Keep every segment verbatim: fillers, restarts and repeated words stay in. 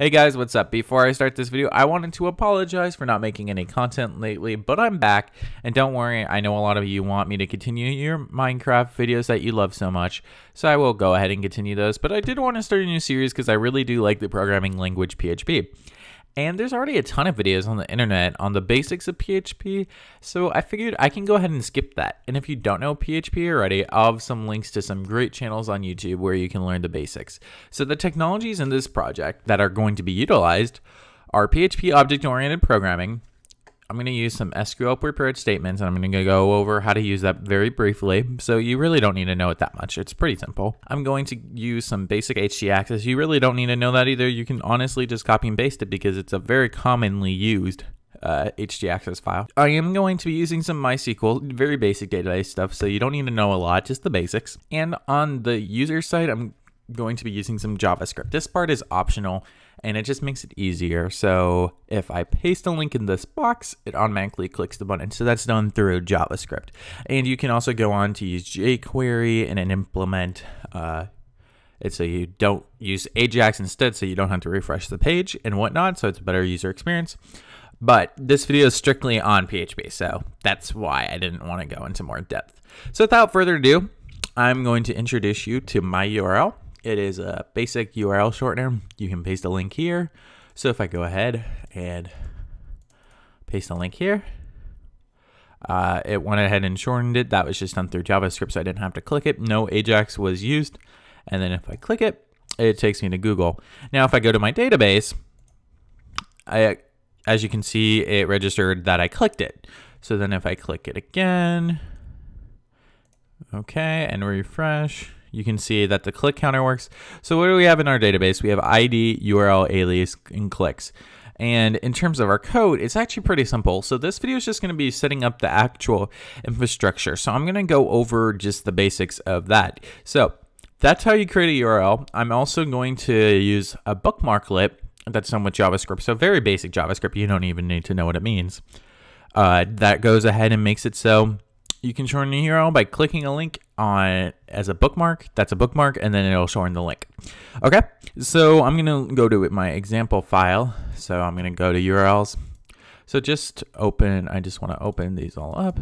Hey guys, what's up? Before I start this video, I wanted to apologize for not making any content lately, but I'm back, and don't worry, I know a lot of you want me to continue your Minecraft videos that you love so much, so I will go ahead and continue those, but I did want to start a new series because I really do like the programming language P H P. And there's already a ton of videos on the internet on the basics of P H P, so I figured I can go ahead and skip that. And if you don't know P H P already, I'll have some links to some great channels on YouTube where you can learn the basics. So the technologies in this project that are going to be utilized are P H P Object-Oriented Programming. I'm going to use some S Q L prepared statements, and I'm going to go over how to use that very briefly, so you really don't need to know it that much. It's pretty simple. I'm going to use some basic HTACCESS. You really don't need to know that either. You can honestly just copy and paste it because it's a very commonly used uh, HTACCESS file. I am going to be using some MySQL, very basic database stuff, so you don't need to know a lot, just the basics. And on the user side, I'm going to be using some JavaScript. This part is optional, and it just makes it easier. So if I paste a link in this box, it automatically clicks the button. So that's done through JavaScript. And you can also go on to use jQuery and then implement uh, it so you don't use Ajax instead, so you don't have to refresh the page and whatnot. So it's a better user experience. But this video is strictly on P H P, so that's why I didn't want to go into more depth. So without further ado, I'm going to introduce you to my U R L. It is a basic U R L shortener. You can paste a link here. So if I go ahead and paste a link here, uh, it went ahead and shortened it. That was just done through JavaScript, so I didn't have to click it. No Ajax was used. And then if I click it, it takes me to Google. Now, if I go to my database, I, as you can see, it registered that I clicked it. So then if I click it again, okay, and refresh, you can see that the click counter works. So what do we have in our database? We have I D, U R L, alias, and clicks. And in terms of our code, it's actually pretty simple. So this video is just going to be setting up the actual infrastructure. So I'm going to go over just the basics of that. So that's how you create a U R L. I'm also going to use a bookmarklet that's done with JavaScript. So very basic JavaScript. You don't even need to know what it means. Uh, that goes ahead and makes it so you can shorten a U R L by clicking a link on as a bookmark. That's a bookmark, and then it'll shorten the link. Okay, so I'm going to go to my example file. So I'm going to go to U R Ls. So just open, I just want to open these all up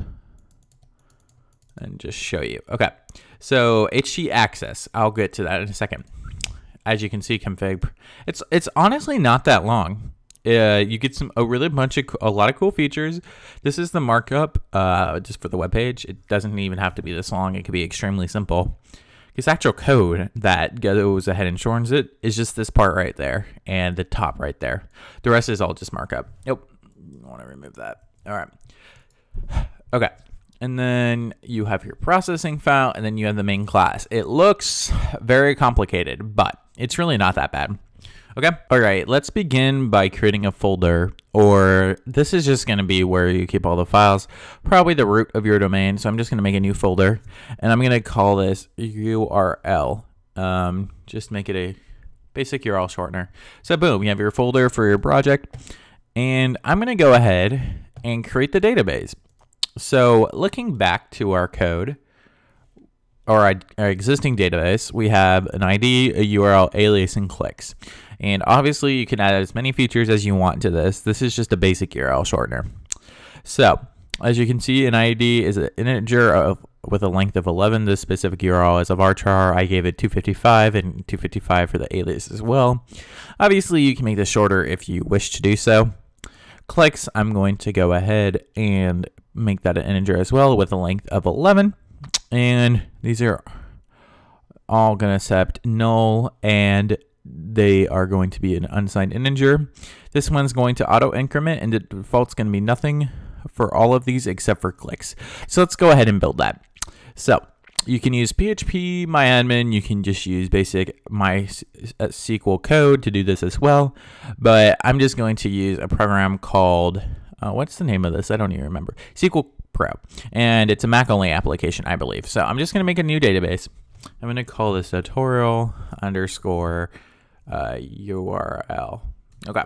and just show you. Okay, so HTACCESS, I'll get to that in a second. As you can see, config, it's, it's honestly not that long. Uh, you get some a really bunch of a lot of cool features. This is the markup uh, just for the web page. It doesn't even have to be this long. It could be extremely simple. This actual code that goes ahead and shortens it is just this part right there and the top right there. The rest is all just markup. Nope, I want to remove that. All right. Okay. And then you have your processing file, and then you have the main class. It looks very complicated, but it's really not that bad. Okay, all right, let's begin by creating a folder, or this is just gonna be where you keep all the files, probably the root of your domain. So I'm just gonna make a new folder, and I'm gonna call this U R L. Um, just make it a basic U R L shortener. So boom, you have your folder for your project, and I'm gonna go ahead and create the database. So looking back to our code, or our, our existing database, we have an I D, a U R L, alias, and clicks. And obviously you can add as many features as you want to this. This is just a basic U R L shortener. So as you can see, an I D is an integer of, with a length of eleven. This specific U R L is a varchar. I gave it two fifty-five and two fifty-five for the alias as well. Obviously you can make this shorter if you wish to do so. Clicks, I'm going to go ahead and make that an integer as well with a length of eleven. And these are all going to accept null, and they are going to be an unsigned integer. This one's going to auto increment, and the default's going to be nothing for all of these except for clicks. So let's go ahead and build that. So you can use P H P MyAdmin. You can just use basic MySQL code to do this as well. But I'm just going to use a program called, uh, what's the name of this? I don't even remember. S Q L Pro, and it's a Mac only application, I believe. So I'm just going to make a new database. I'm going to call this tutorial underscore uh, U R L. Okay.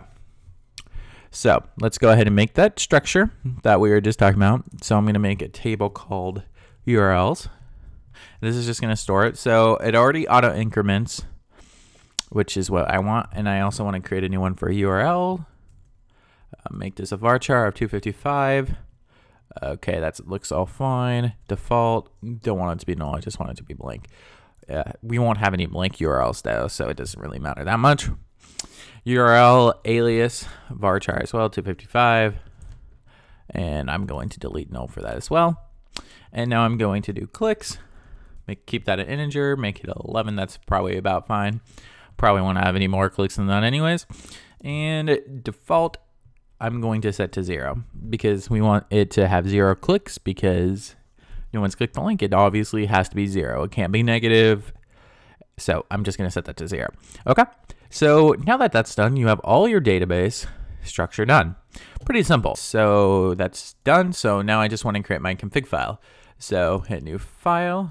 So let's go ahead and make that structure that we were just talking about. So I'm going to make a table called U R Ls. This is just going to store it. So it already auto increments which is what I want. And I also want to create a new one for U R L. Uh, make this a varchar of two fifty-five. Okay, that looks all fine. Default, don't want it to be null, I just want it to be blank. Uh, we won't have any blank U R Ls though, so it doesn't really matter that much. U R L, alias, varchar as well, two fifty-five. And I'm going to delete null for that as well. And now I'm going to do clicks. Make, keep that an integer, make it eleven, that's probably about fine. Probably won't have any more clicks than that anyways. And default, I'm going to set to zero because we want it to have zero clicks because no one's clicked the link. It obviously has to be zero. It can't be negative. So I'm just going to set that to zero. Okay. So now that that's done, you have all your database structure done. Pretty simple. So that's done. So now I just want to create my config file. So hit new file.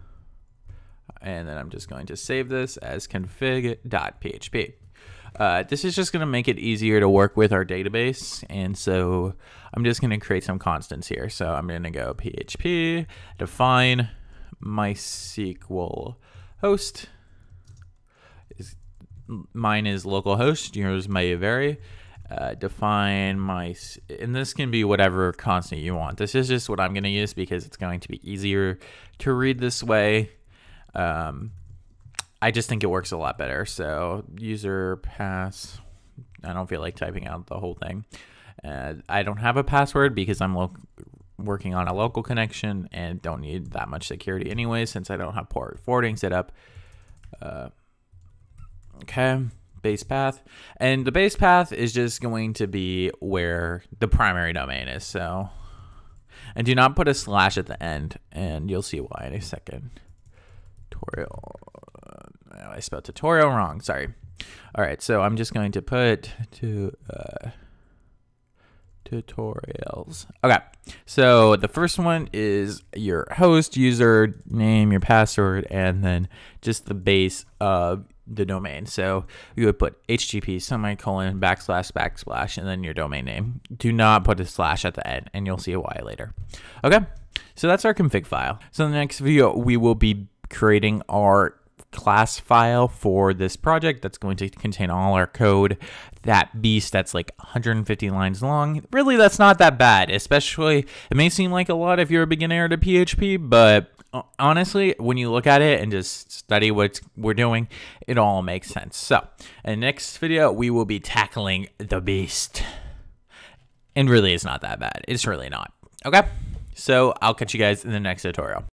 And then I'm just going to save this as config.php. Uh, this is just going to make it easier to work with our database. And so I'm just going to create some constants here. So I'm going to go P H P, define MySQL host. Is, mine is localhost, yours may vary. Uh, define my, and this can be whatever constant you want. This is just what I'm going to use because it's going to be easier to read this way. Um, I just think it works a lot better. So user pass, I don't feel like typing out the whole thing. Uh, I don't have a password because I'm lo working on a local connection and don't need that much security anyway, since I don't have port forwarding set up. Uh, okay, base path. And the base path is just going to be where the primary domain is. So, and do not put a slash at the end, and you'll see why in a second. Tutorial. I spelled tutorial wrong. Sorry. All right, so I'm just going to put to uh, tutorials. Okay, so the first one is your host, user name, your password, and then just the base of the domain. So you would put H T T P semicolon backslash backslash and then your domain name. Do not put a slash at the end, and you'll see why later. Okay, so that's our config file. So in the next video, we will be creating our class file for this project that's going to contain all our code. That beast that's like one hundred fifty lines long. Really, that's not that bad, especially, it may seem like a lot if you're a beginner to P H P, but honestly, when you look at it and just study what we're doing, it all makes sense. So in the next video, we will be tackling the beast. And really, it's not that bad. It's really not. Okay, so I'll catch you guys in the next tutorial.